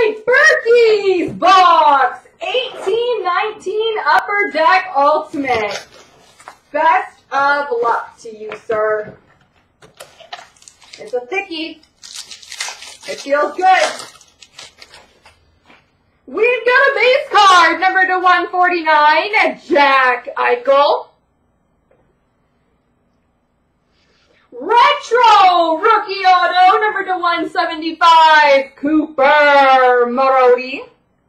Burkey's box 1819 Upper Deck Ultimate. Best of luck to you, sir. It's a thickie. It feels good. We've got a base card, number to 149, Jack Eichel. Retro rookie auto, number to 175, Cooper Marody.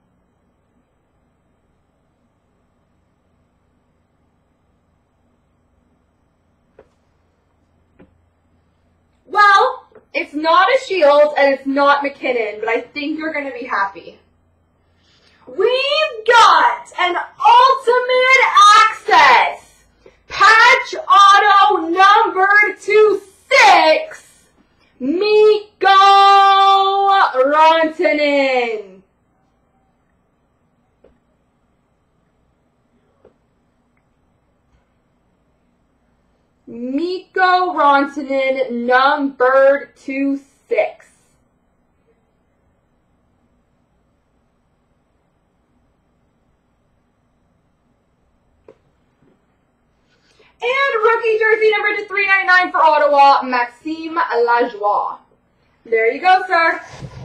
Well, it's not a Shield and it's not McKinnon, but I think you're going to be happy. We've got an Ultimate Access patch auto numbered to 6, Mikko Rantanen. Mikko Rantanen numbered to 6. And rookie jersey number to 399 for Ottawa, Maxime Lajoie. There you go, sir.